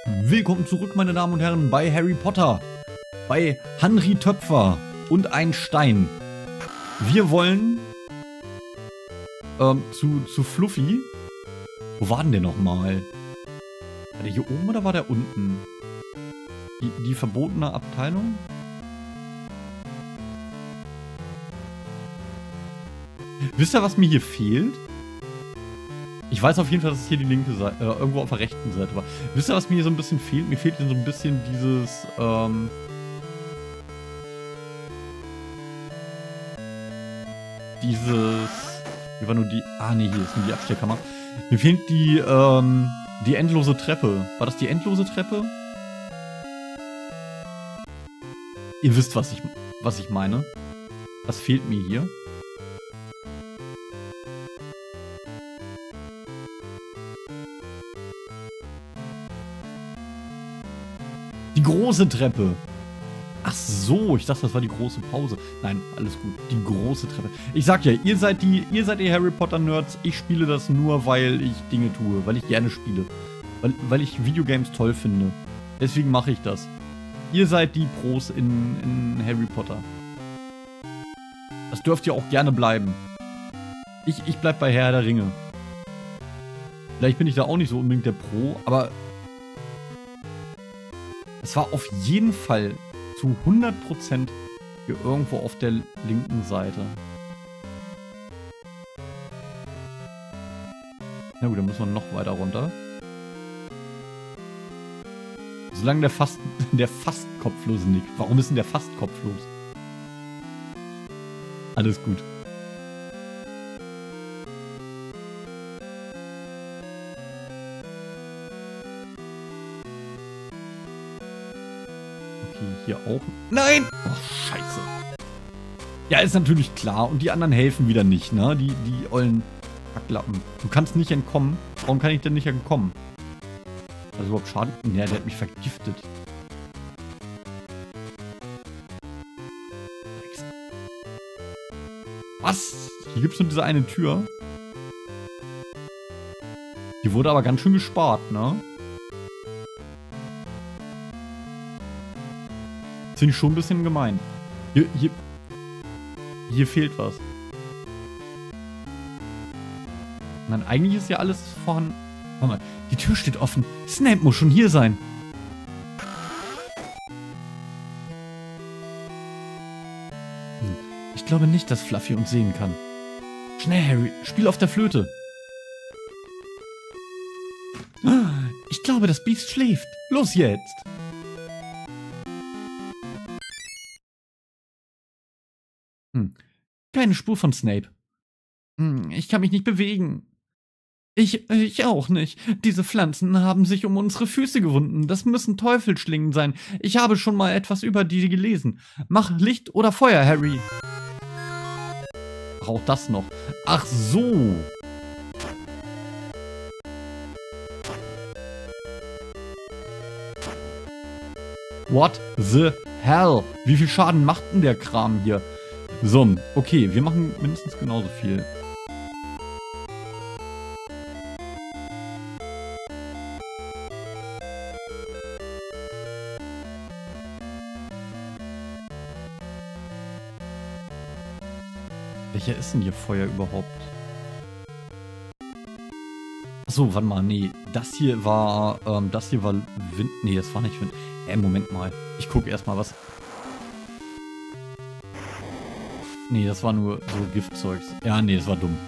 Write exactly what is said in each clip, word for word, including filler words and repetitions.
Willkommen zurück, meine Damen und Herren, bei Harry Potter, bei Henry Töpfer und ein Stein. Wir wollen ähm, zu, zu Fluffy. Wo war denn der nochmal? War der hier oben oder war der unten? Die, die verbotene Abteilung? Wisst ihr, was mir hier fehlt? Ich weiß auf jeden Fall, dass es hier die linke Seite, äh, irgendwo auf der rechten Seite war. Wisst ihr, was mir hier so ein bisschen fehlt? Mir fehlt hier so ein bisschen dieses, ähm... Dieses... Hier war nur die... Ah, nee, hier ist nur die Abstellkammer. Mir fehlt die, ähm... die endlose Treppe. War das die endlose Treppe? Ihr wisst, was ich, was ich meine. Was fehlt mir hier? Die große Treppe. Ach so, ich dachte, das war die große Pause. Nein, alles gut. Die große Treppe. Ich sag ja, ihr seid die, ihr seid die Harry Potter Nerds. Ich spiele das nur, weil ich Dinge tue, weil ich gerne spiele, weil, weil ich Videogames toll finde. Deswegen mache ich das. Ihr seid die Pros in, in Harry Potter. Das dürft ihr auch gerne bleiben. Ich, ich bleib bei Herr der Ringe. Vielleicht bin ich da auch nicht so unbedingt der Pro, aber es war auf jeden Fall zu hundert Prozent hier irgendwo auf der linken Seite. Na gut, dann müssen wir noch weiter runter. Solange der fast, der fast kopflose nickt. Warum ist denn der fast kopflos? Alles gut. Hier auch. Nein! Oh, scheiße. Ja, ist natürlich klar. Und die anderen helfen wieder nicht, ne? Die, die ollen Kacklappen. Du kannst nicht entkommen. Warum kann ich denn nicht entkommen? Also überhaupt Schaden? Ja, der hat mich vergiftet. Was? Hier gibt es nur diese eine Tür. Die wurde aber ganz schön gespart, ne? Finde ich schon ein bisschen gemein. Hier, hier, hier fehlt was. Nein, eigentlich ist ja alles vorhanden. Warte mal, die Tür steht offen. Snape muss schon hier sein. Hm. Ich glaube nicht, dass Fluffy uns sehen kann. Schnell, Harry, spiel auf der Flöte. Ich glaube, das Biest schläft. Los jetzt. Hm. Keine Spur von Snape. Hm, ich kann mich nicht bewegen. Ich, ich auch nicht. Diese Pflanzen haben sich um unsere Füße gewunden. Das müssen Teufelsschlingen sein. Ich habe schon mal etwas über die gelesen. Mach Licht oder Feuer, Harry. Ach, auch das noch. Ach so. What the hell? Wie viel Schaden macht denn der Kram hier? So, okay, wir machen mindestens genauso viel. Welcher ist denn hier Feuer überhaupt? Achso, warte mal, nee. Das hier war, ähm, das hier war Wind. Nee, das war nicht Wind. Äh, Moment mal. Ich gucke erstmal was. Nee, das war nur so Giftzeugs. Ja, nee, das war dumm.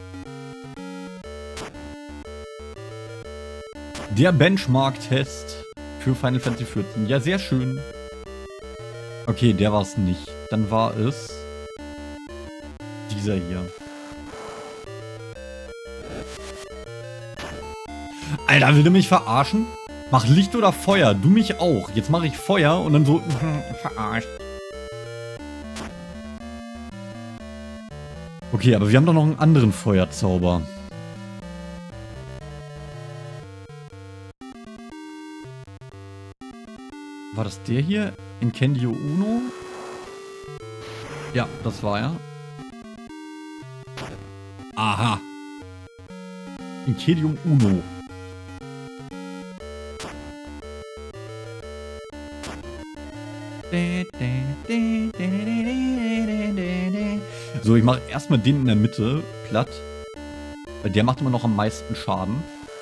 Der Benchmark-Test für Final Fantasy vierzehn. Ja, sehr schön. Okay, der war es nicht. Dann war es dieser hier. Alter, will du mich verarschen? Mach Licht oder Feuer. Du mich auch. Jetzt mache ich Feuer und dann so verarscht. Okay, aber wir haben doch noch einen anderen Feuerzauber. War das der hier? Incendio Uno? Ja, das war er. Aha. Incendium Uno. So, ich mache erstmal den in der Mitte platt. Weil der macht immer noch am meisten Schaden.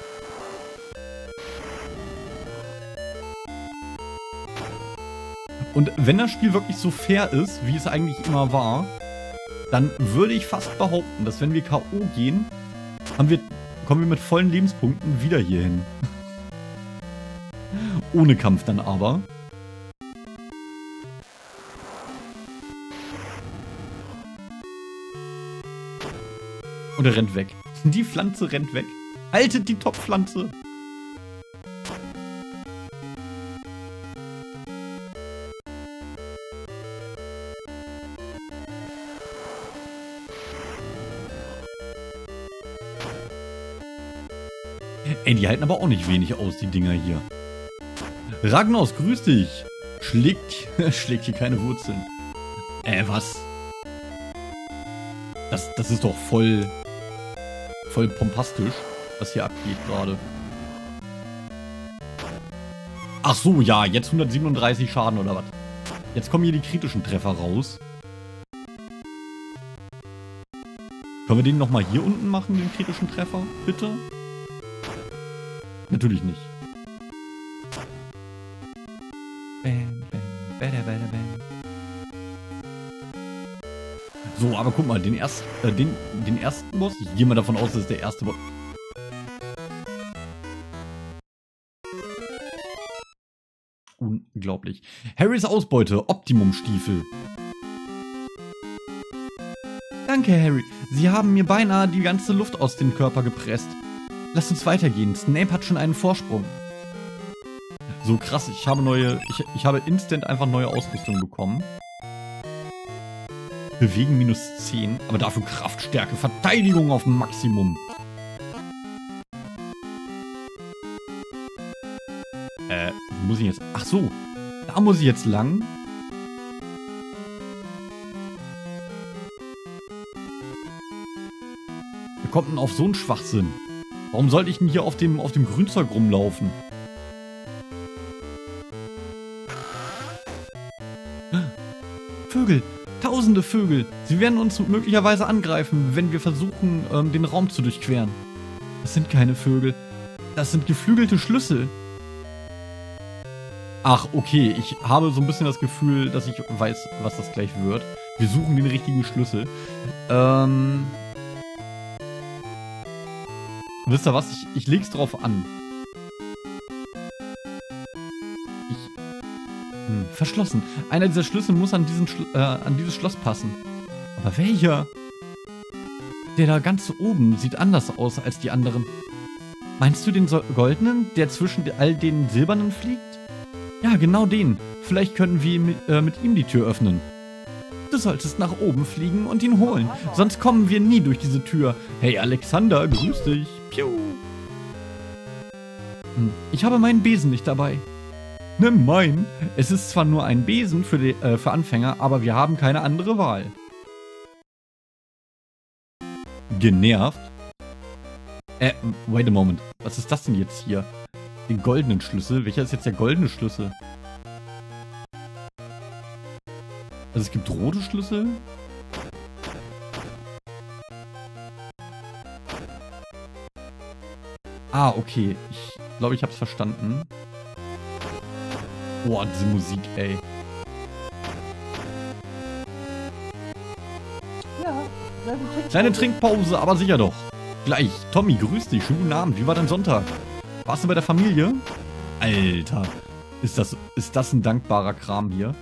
Und wenn das Spiel wirklich so fair ist, wie es eigentlich immer war, dann würde ich fast behaupten, dass wenn wir K O gehen, haben wir, kommen wir mit vollen Lebenspunkten wieder hier hin. Ohne Kampf dann aber. Und er rennt weg. Die Pflanze rennt weg. Haltet die Top-Pflanze. Ey, die halten aber auch nicht wenig aus, die Dinger hier. Ragnos, grüß dich. Schlägt, schlägt hier keine Wurzeln. Äh, was? Das, das ist doch voll... voll pompastisch, was hier abgeht gerade. Ach so, ja, jetzt hundertsiebenunddreißig Schaden oder was? Jetzt kommen hier die kritischen Treffer raus. Können wir den nochmal hier unten machen, den kritischen Treffer? Bitte? Natürlich nicht. Bam, bam, bada, bada, bam. So, aber guck mal, den, erst, äh, den, den ersten Boss, ich gehe mal davon aus, das ist der erste Boss. Unglaublich. Harrys Ausbeute, Optimum-Stiefel. Danke, Harry. Sie haben mir beinahe die ganze Luft aus dem Körper gepresst. Lasst uns weitergehen. Snape hat schon einen Vorsprung. So krass, ich habe neue, ich, ich habe instant einfach neue Ausrüstung bekommen. Bewegen minus zehn, aber dafür Kraftstärke, Verteidigung auf Maximum. Äh, wo muss ich jetzt? Ach so, da muss ich jetzt lang. Wer kommt denn auf so einen Schwachsinn? Warum sollte ich denn hier auf dem, auf dem Grünzeug rumlaufen? Vögel! Tausende Vögel! Sie werden uns möglicherweise angreifen, wenn wir versuchen, ähm, den Raum zu durchqueren. Das sind keine Vögel. Das sind geflügelte Schlüssel. Ach, okay. Ich habe so ein bisschen das Gefühl, dass ich weiß, was das gleich wird. Wir suchen den richtigen Schlüssel. Ähm... Wisst ihr was? Ich, ich leg's drauf an. Ich... Hm, verschlossen. Einer dieser Schlüssel muss an, diesen Schlo äh, an dieses Schloss passen. Aber welcher? Der da ganz oben sieht anders aus als die anderen. Meinst du den so goldenen, der zwischen all den silbernen fliegt? Ja, genau den. Vielleicht können wir mit, äh, mit ihm die Tür öffnen. Du solltest nach oben fliegen und ihn holen. Sonst kommen wir nie durch diese Tür. Hey Alexander, grüß dich. Piu. Hm, ich habe meinen Besen nicht dabei. Nimm meinen. Es ist zwar nur ein Besen für, die, äh, für Anfänger, aber wir haben keine andere Wahl. Genervt? Äh, wait a moment. Was ist das denn jetzt hier? Den goldenen Schlüssel? Welcher ist jetzt der goldene Schlüssel? Also es gibt rote Schlüssel. Ah, okay. Ich glaube, ich habe es verstanden. Boah, diese Musik, ey. Ja, kleine Trinkpause, aber sicher doch. Gleich. Tommy, grüß dich. Schönen guten Abend. Wie war dein Sonntag? Warst du bei der Familie? Alter. Ist das, ist das ein dankbarer Kram hier?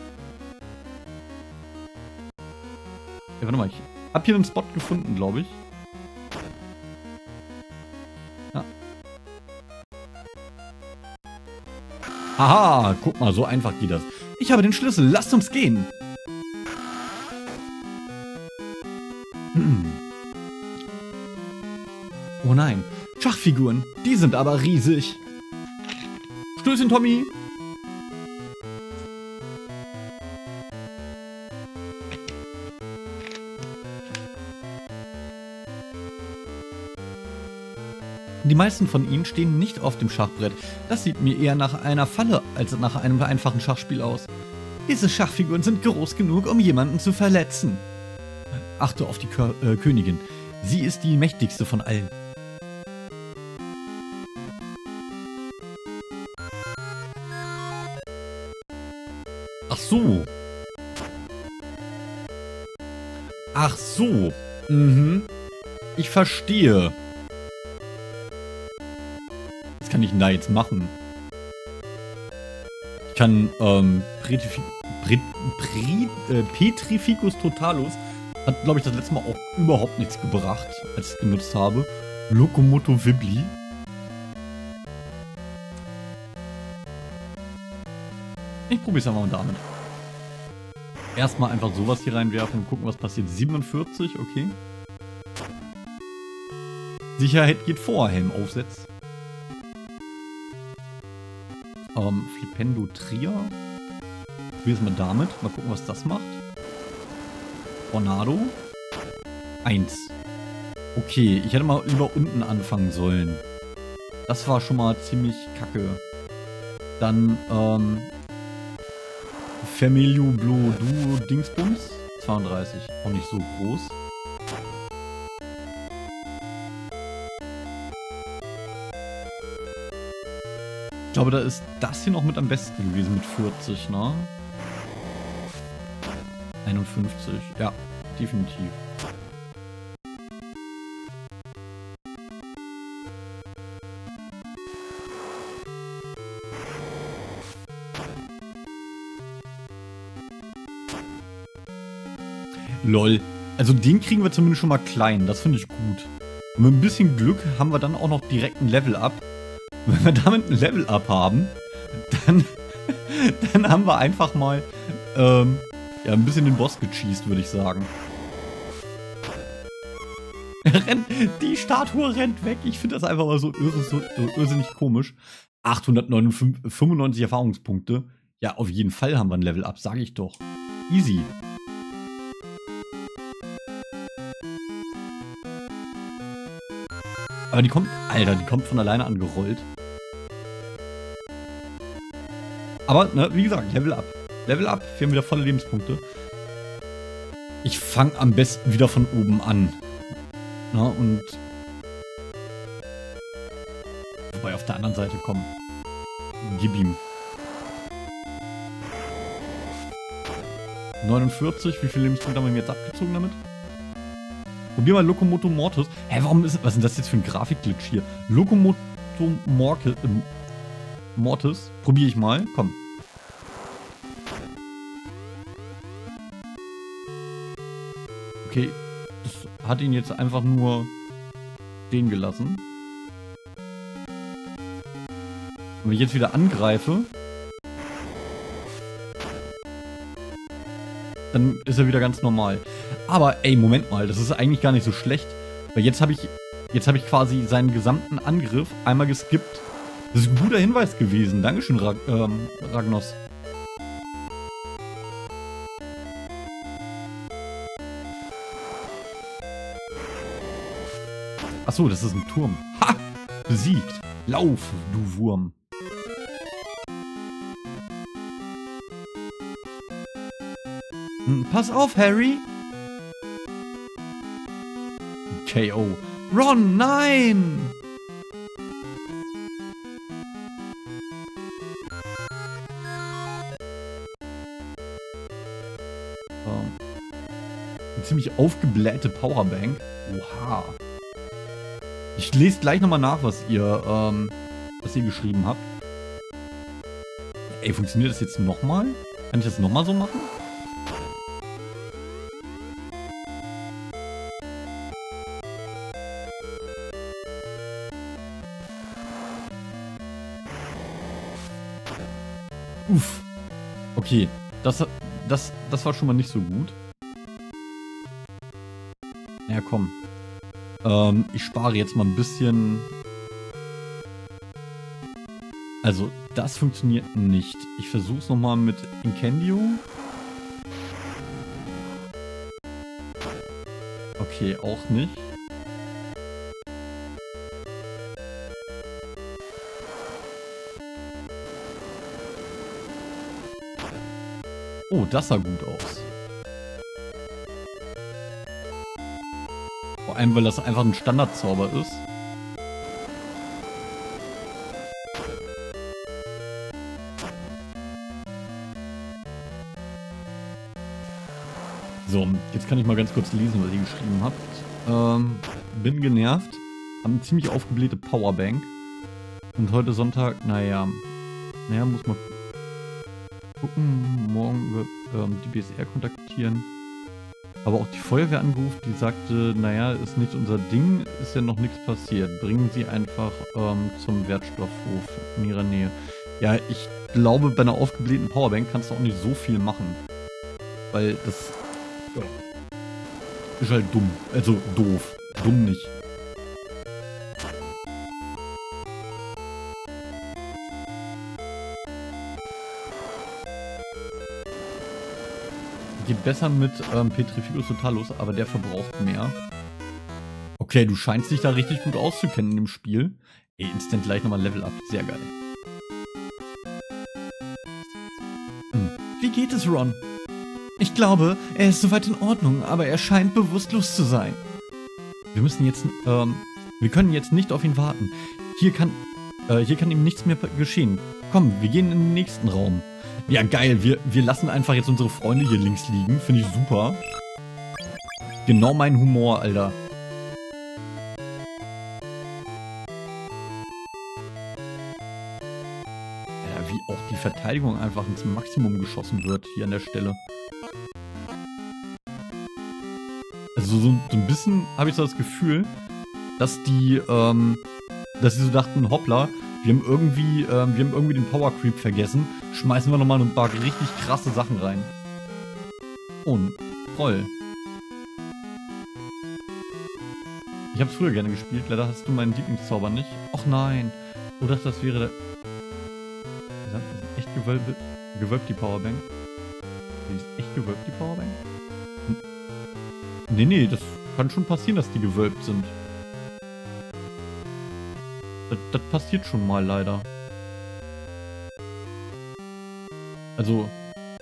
Ja, warte mal. Ich hab hier einen Spot gefunden, glaube ich. Ja. Haha, guck mal, so einfach geht das. Ich habe den Schlüssel. Lasst uns gehen. Hm. Oh nein. Schachfiguren. Die sind aber riesig. Stößchen, Tommy. Die meisten von ihnen stehen nicht auf dem Schachbrett. Das sieht mir eher nach einer Falle als nach einem einfachen Schachspiel aus. Diese Schachfiguren sind groß genug, um jemanden zu verletzen. Achte auf die Kö äh, Königin. Sie ist die mächtigste von allen. Ach so. Ach so. Mhm. Ich verstehe. Was kann ich denn da jetzt machen? Ich kann, ähm, Petrifi Pret Pret äh, Petrificus Totalus hat, glaube ich, das letzte Mal auch überhaupt nichts gebracht, als ich es genutzt habe. Locomoto Wibli. Ich probiere es einfach mal damit. Erstmal einfach sowas hier reinwerfen und gucken, was passiert. siebenundvierzig, okay. Sicherheit geht vor, Helm aufsetzt. Ähm, Flipendo Trier. Probier es mal damit. Mal gucken, was das macht. Tornado. Eins. Okay, ich hätte mal lieber unten anfangen sollen. Das war schon mal ziemlich kacke. Dann, ähm... Familio Blue Duo Dingsbums. zweiunddreißig. Auch nicht so groß. Ich glaube, da ist das hier noch mit am besten gewesen mit vierzig, ne? einundfünfzig. Ja, definitiv. Lol. Also den kriegen wir zumindest schon mal klein. Das finde ich gut. Und mit ein bisschen Glück haben wir dann auch noch direkt ein Level-Up. Wenn wir damit ein Level-Up haben, dann, dann haben wir einfach mal ähm, ja, ein bisschen den Boss gecheased, würde ich sagen. Rennt, die Statue rennt weg. Ich finde das einfach mal so, irre, so irrsinnig komisch. achthundertfünfundneunzig Erfahrungspunkte. Ja, auf jeden Fall haben wir ein Level-Up, sage ich doch. Easy. Aber die kommt, Alter, die kommt von alleine angerollt. Aber, ne, wie gesagt, Level up. Level up, wir haben wieder volle Lebenspunkte. Ich fange am besten wieder von oben an. Na, und... Wobei, auf der anderen Seite, komm. Gib ihm. neunundvierzig, wie viele Lebenspunkte haben wir jetzt abgezogen damit? Probier mal Locomoto Mortis. Hä, warum ist... Was ist denn das jetzt für ein Grafikglitch hier? Locomoto Mortis... Äh, Mortis. Probiere ich mal. Komm. Okay. Das hat ihn jetzt einfach nur stehen gelassen. Wenn ich jetzt wieder angreife, dann ist er wieder ganz normal. Aber, ey, Moment mal, das ist eigentlich gar nicht so schlecht. Weil jetzt habe ich, jetzt habe ich quasi seinen gesamten Angriff einmal geskippt. Das ist ein guter Hinweis gewesen. Dankeschön, Rag ähm, Ragnos. Achso, das ist ein Turm. Ha! Besiegt. Lauf, du Wurm. Hm, pass auf, Harry. K O. Ron, nein! Um, eine ziemlich aufgeblähte Powerbank. Oha. Ich lese gleich nochmal nach, was ihr, ähm, was ihr geschrieben habt. Ey, funktioniert das jetzt nochmal? Kann ich das nochmal so machen? Uff. Okay, das, das, das war schon mal nicht so gut. Ja, komm. Ähm, ich spare jetzt mal ein bisschen. Also, das funktioniert nicht. Ich versuche es nochmal mit Incendio. Okay, auch nicht. Oh, das sah gut aus. Vor allem, weil das einfach ein Standardzauber ist. So, jetzt kann ich mal ganz kurz lesen, was ihr geschrieben habt. Ähm, bin genervt. Haben eine ziemlich aufgeblähte Powerbank. Und heute Sonntag, naja. Naja, muss man gucken. Morgen wird ähm, die B S R kontaktieren. Aber auch die Feuerwehr angerufen, die sagte, naja, ist nicht unser Ding, ist ja noch nichts passiert. Bringen Sie einfach ähm, zum Wertstoffhof in Ihrer Nähe. Ja, ich glaube, bei einer aufgeblähten Powerbank kannst du auch nicht so viel machen. Weil das ja, ist halt dumm. Also doof. Dumm nicht. Geht besser mit ähm, Petrificus Totalus, aber der verbraucht mehr. Okay, du scheinst dich da richtig gut auszukennen im Spiel. Ey, instant gleich nochmal Level Up. Sehr geil. Hm. Wie geht es, Ron? Ich glaube, er ist soweit in Ordnung, aber er scheint bewusstlos zu sein. Wir müssen jetzt, ähm, wir können jetzt nicht auf ihn warten. Hier kann, äh, hier kann ihm nichts mehr geschehen. Komm, wir gehen in den nächsten Raum. Ja, geil. Wir, wir lassen einfach jetzt unsere Freunde hier links liegen. Finde ich super. Genau mein Humor, Alter. Ja, wie auch die Verteidigung einfach ins Maximum geschossen wird hier an der Stelle. Also so, so ein bisschen habe ich so das Gefühl, dass die, ähm, dass sie so dachten, hoppla, wir haben irgendwie, ähm, wir haben irgendwie den Power Creep vergessen. Schmeißen wir nochmal ein paar richtig krasse Sachen rein. Und toll. Ich habe es früher gerne gespielt. Leider hast du meinen Lieblingszauber nicht. Och nein. Oh, das, das wäre der... Das ist echt gewölbt, gewölbt die Powerbank. Die ist echt gewölbt, die Powerbank? Hm. Nee, nee, das kann schon passieren, dass die gewölbt sind. Das, das passiert schon mal, leider. Also...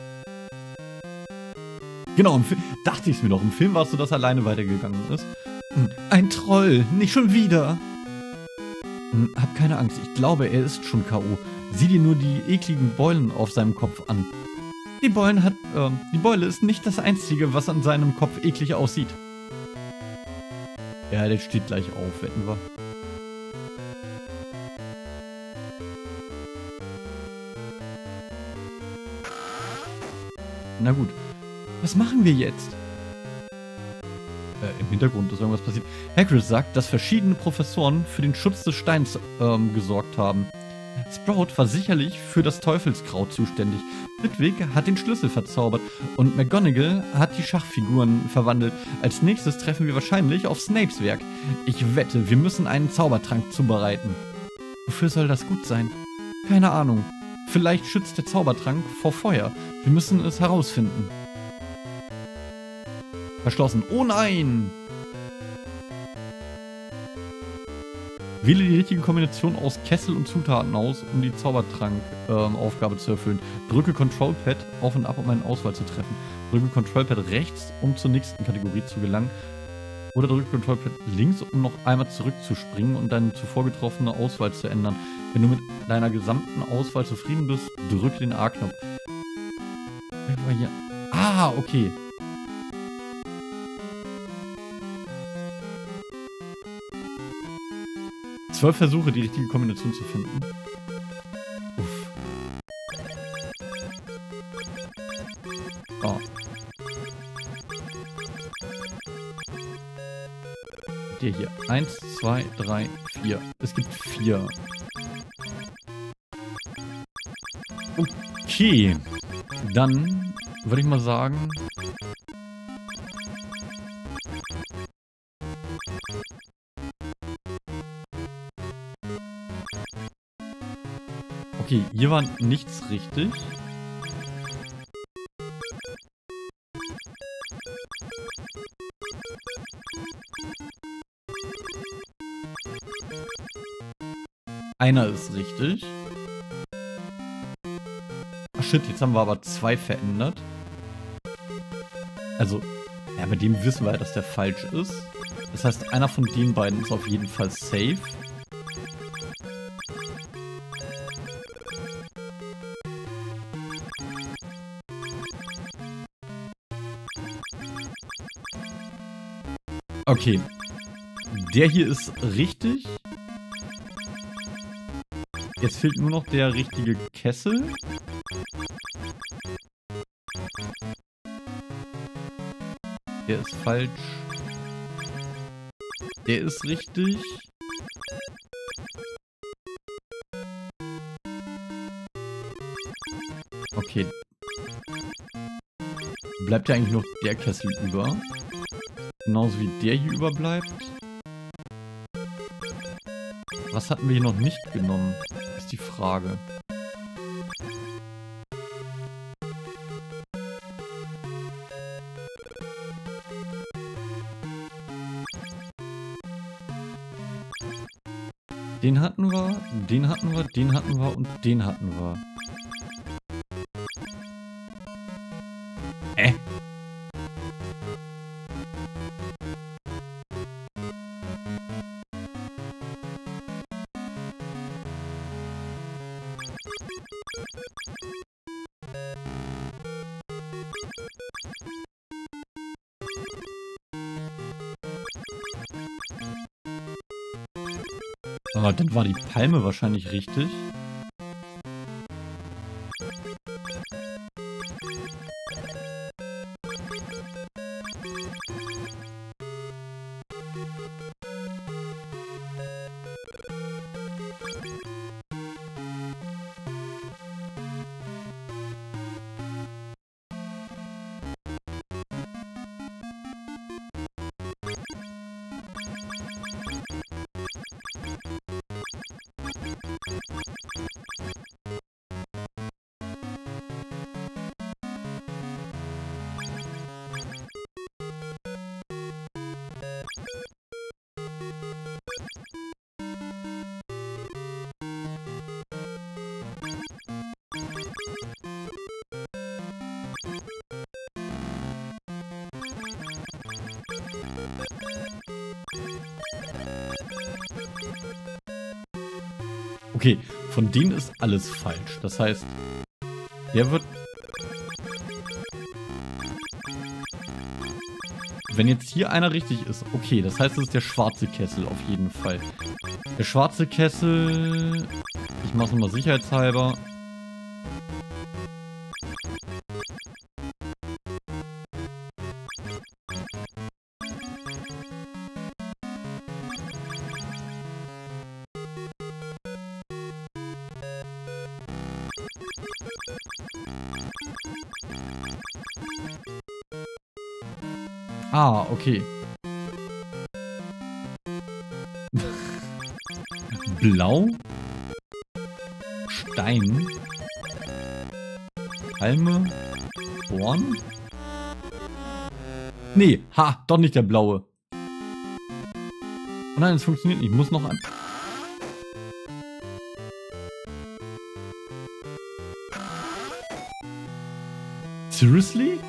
Genau, im Film... Dachte ich es mir doch. Im Film war es so, dass er alleine weitergegangen ist. Ein Troll, nicht schon wieder. Hm, hab keine Angst, ich glaube, er ist schon K O Sieh dir nur die ekligen Beulen auf seinem Kopf an. Die Beulen hat, äh, die Beule ist nicht das Einzige, was an seinem Kopf eklig aussieht. Ja, der steht gleich auf, wetten wir. Na gut. Was machen wir jetzt? Äh, im Hintergrund ist irgendwas passiert. Hagrid sagt, dass verschiedene Professoren für den Schutz des Steins ähm, gesorgt haben. Sprout war sicherlich für das Teufelskraut zuständig. Flitwick hat den Schlüssel verzaubert und McGonagall hat die Schachfiguren verwandelt. Als nächstes treffen wir wahrscheinlich auf Snapes Werk. Ich wette, wir müssen einen Zaubertrank zubereiten. Wofür soll das gut sein? Keine Ahnung. Vielleicht schützt der Zaubertrank vor Feuer. Wir müssen es herausfinden. Verschlossen. Oh nein! Wähle die richtige Kombination aus Kessel und Zutaten aus, um die Zaubertrank-Aufgabe ähm, zu erfüllen. Drücke Control-Pad auf und ab, um eine Auswahl zu treffen. Drücke Control-Pad rechts, um zur nächsten Kategorie zu gelangen. Oder drücke Control-Pad links, um noch einmal zurückzuspringen und deine zuvor getroffene Auswahl zu ändern. Wenn du mit deiner gesamten Auswahl zufrieden bist, drücke den A-Knopf. Ah, okay. Zwölf Versuche, die richtige Kombination zu finden. Uff. Oh. Der hier. Eins, zwei, drei, vier. Es gibt vier. Okay. Dann würde ich mal sagen... Okay, hier war nichts richtig. Einer ist richtig. Ach shit, jetzt haben wir aber zwei verändert. Also, ja, bei dem wissen wir ja, dass der falsch ist. Das heißt, einer von den beiden ist auf jeden Fall safe. Okay. Der hier ist richtig. Jetzt fehlt nur noch der richtige Kessel. Der ist falsch. Der ist richtig. Okay. Bleibt ja eigentlich noch der Kessel über. Genauso wie der hier überbleibt. Was hatten wir hier noch nicht genommen? Ist die Frage. Den hatten wir, den hatten wir, den hatten wir und den hatten wir. Äh. Ah, dann war die Palme wahrscheinlich richtig. Okay, von denen ist alles falsch. Das heißt, der wird... Wenn jetzt hier einer richtig ist, okay, das heißt, es ist der schwarze Kessel auf jeden Fall. Der schwarze Kessel... Ich mache es nochmal sicherheitshalber. Ah, okay. Blau. Stein. Palme. Born. Nee, ha, doch nicht der blaue. Oh nein, es funktioniert nicht. Ich muss noch ein... Seriously?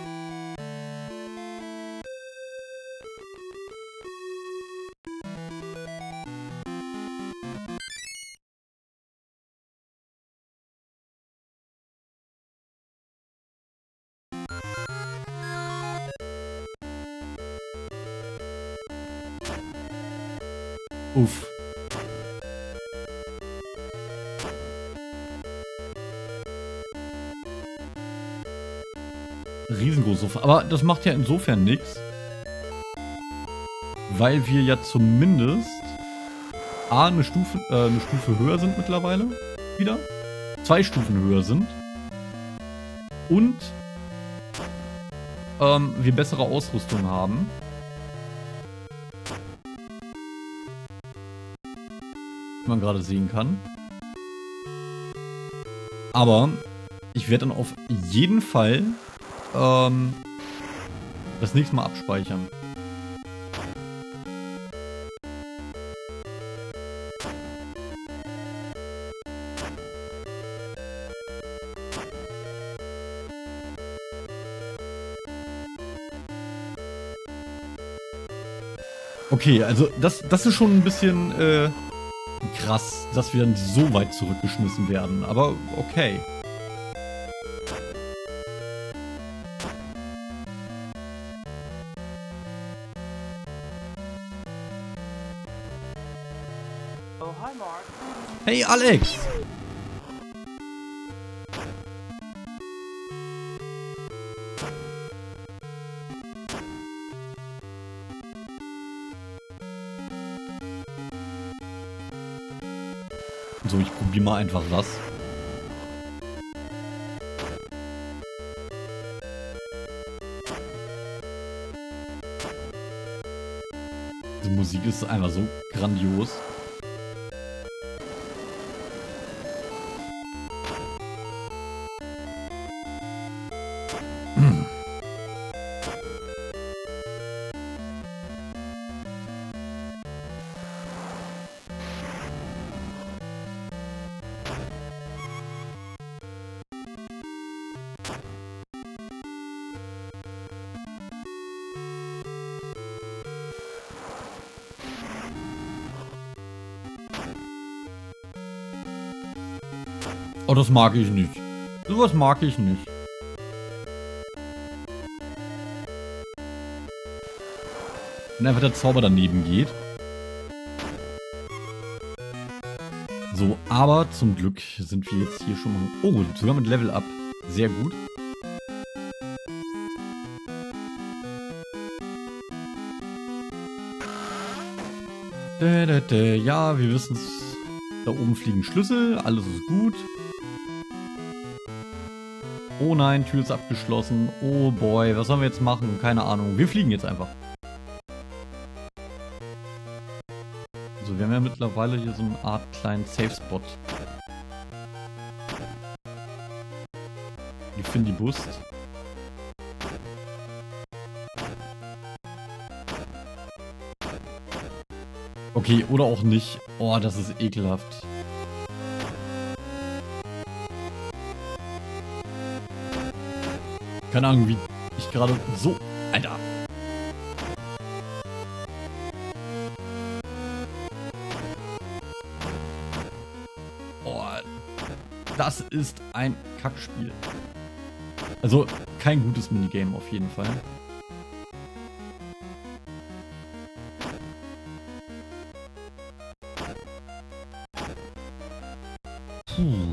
Uff. Riesengroß. Aber das macht ja insofern nichts. Weil wir ja zumindest A, eine Stufe, äh, eine Stufe höher sind mittlerweile. Wieder. Zwei Stufen höher sind. Und ähm, wir bessere Ausrüstung haben. Wie man gerade sehen kann. Aber ich werde dann auf jeden Fall ähm, das nächste Mal abspeichern. Okay, also das, das ist schon ein bisschen äh, krass, dass wir dann so weit zurückgeschmissen werden. Aber okay. Oh, hi, Mark. Hey, Alex! So, ich probiere mal einfach das. Die Musik ist einfach so grandios. Oh, das mag ich nicht. Sowas mag ich nicht. Wenn einfach der Zauber daneben geht. So, aber zum Glück sind wir jetzt hier schon mal... Oh, sogar mit Level Up. Sehr gut. Ja, wir wissen es. Da oben fliegen Schlüssel. Alles ist gut. Oh nein, Tür ist abgeschlossen. Oh boy, was sollen wir jetzt machen? Keine Ahnung. Wir fliegen jetzt einfach. Also wir haben ja mittlerweile hier so eine Art kleinen Safe-Spot. Ich finde die Bus. Okay, oder auch nicht. Oh, das ist ekelhaft. Keine Ahnung, wie ich gerade so... Alter. Oh, das ist ein Kackspiel. Also, kein gutes Minigame auf jeden Fall. Puh.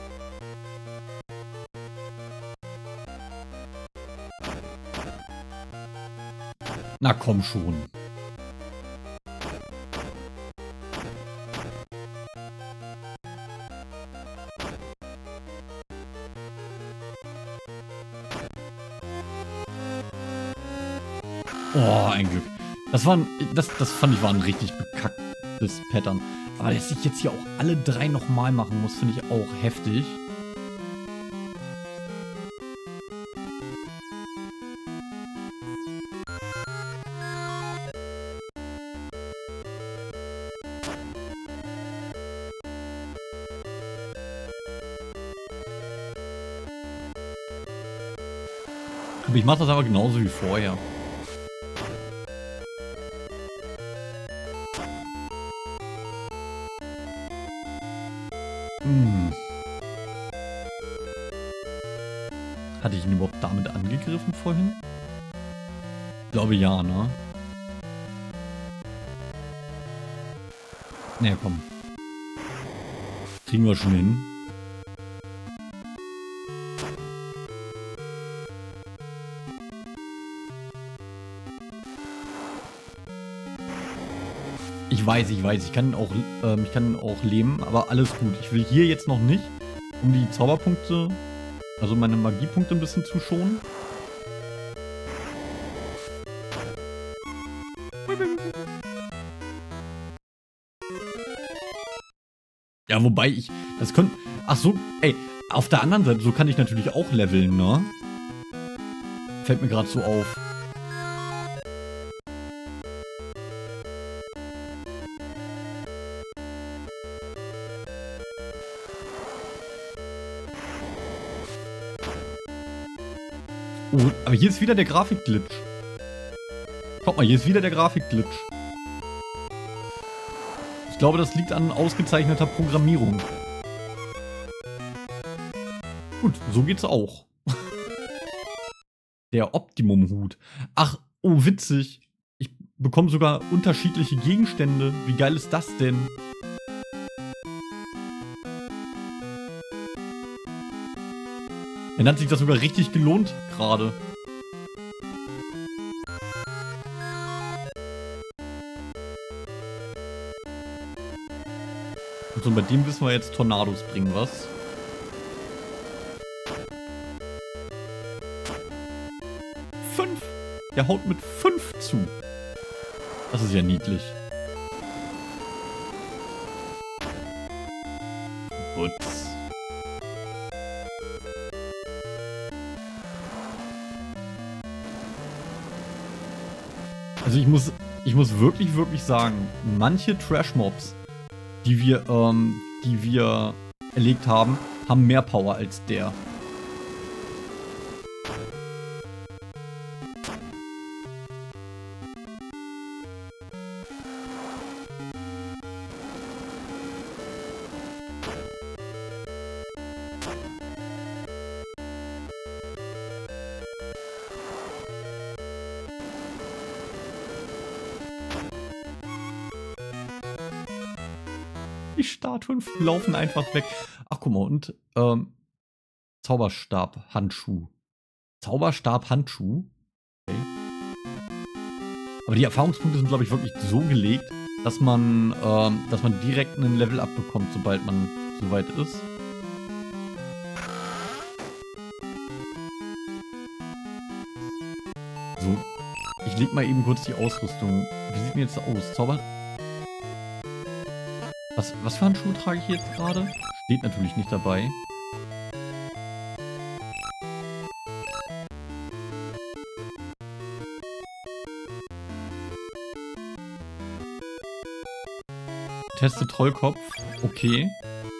Na komm schon. Oh, ein Glück. Das war ein, das, das fand ich war ein richtig bekacktes Pattern. Aber dass ich jetzt hier auch alle drei nochmal machen muss, finde ich auch heftig. Aber ich mache das aber genauso wie vorher. Hm. Hatte ich ihn überhaupt damit angegriffen vorhin? Ich glaube ja, ne? Naja, komm. Kriegen wir schon hin. Ich weiß, ich weiß, ich kann auch, ähm, ich kann auch leben, aber alles gut. Ich will hier jetzt noch nicht, um die Zauberpunkte, also meine Magiepunkte ein bisschen zu schonen. Ja, wobei ich, das könnte, ach so, ey, auf der anderen Seite, so kann ich natürlich auch leveln, ne? Fällt mir gerade so auf. Oh, aber hier ist wieder der Grafikglitch. Guck mal, hier ist wieder der Grafikglitch. glaube, das liegt an ausgezeichneter Programmierung. Gut, so geht's auch. Der Optimum-Hut. Ach, oh, witzig. Ich bekomme sogar unterschiedliche Gegenstände. Wie geil ist das denn? Dann hat sich das sogar richtig gelohnt gerade. Und so, bei dem wissen wir jetzt, Tornados bringen was. Fünf! Der haut mit fünf zu. Das ist ja niedlich. Putz. Also ich muss, ich muss wirklich, wirklich sagen, manche Trash-Mobs, die wir, ähm, die wir erlegt haben, haben mehr Power als der. Die Statuen laufen einfach weg. Ach, guck mal, und ähm, Zauberstab-Handschuh. Zauberstab-Handschuh? Okay. Aber die Erfahrungspunkte sind, glaube ich, wirklich so gelegt, dass man, ähm, dass man direkt einen Level abbekommt, sobald man soweit ist. So, ich leg mal eben kurz die Ausrüstung. Wie sieht denn jetzt aus? Zauber... Was, was für Handschuhe trage ich jetzt gerade? Steht natürlich nicht dabei. Teste Trollkopf. Okay.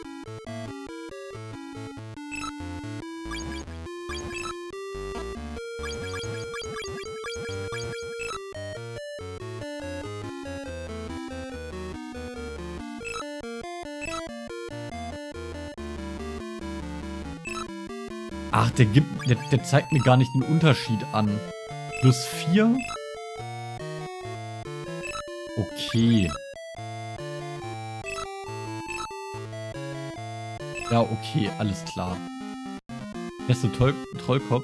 Ach, der gibt, der, der zeigt mir gar nicht den Unterschied an. Plus vier? Okay. Ja, okay, alles klar. Beste Troll Trollkopf.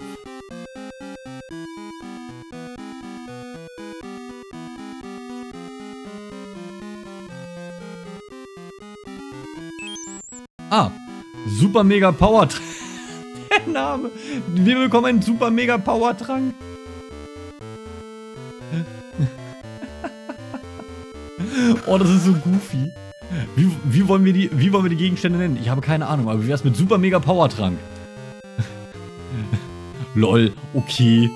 Ah, Super Mega Power Trank. Der Name. Wir bekommen einen Super Mega Power Trank. Oh, das ist so goofy. Wie, wie, wollen wir die, wie wollen wir die Gegenstände nennen? Ich habe keine Ahnung, aber wie wär's mit Super Mega Power Trank? Lol, okay.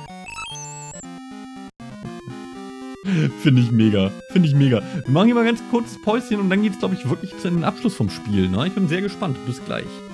Finde ich mega. Finde ich mega. Wir machen hier mal ganz kurzes Päuschen und dann geht's, glaube ich, wirklich zu einem Abschluss vom Spiel. Ne? Ich bin sehr gespannt. Bis gleich.